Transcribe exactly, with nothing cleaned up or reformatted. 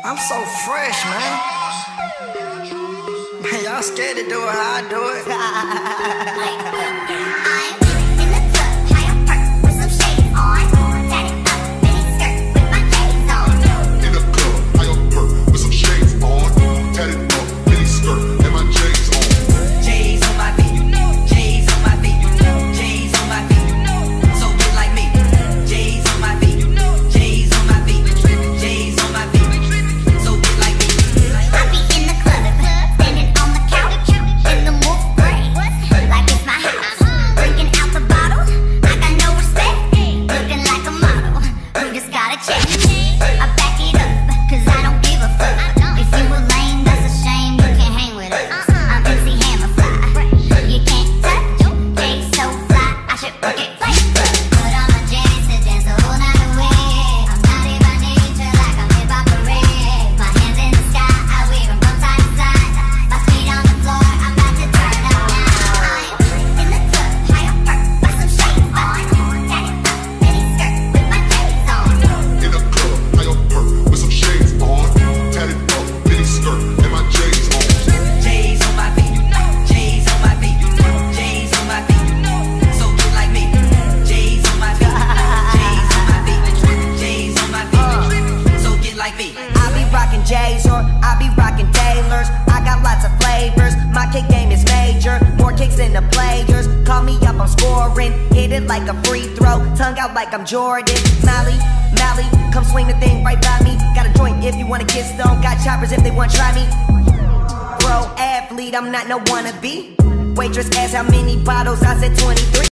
I'm so fresh, man. Man, y'all scared to do it how I do it. J's or I be rocking Taylors. I got lots of flavors. My kick game is major. More kicks than the players. Call me up, I'm scoring. Hit it like a free throw. Tongue out like I'm Jordan. Mally, Mally, come swing the thing right by me. Got a joint if you wanna get stoned. Got choppers if they wanna try me. Pro athlete, I'm not no wannabe. Waitress asked how many bottles, I said twenty-three.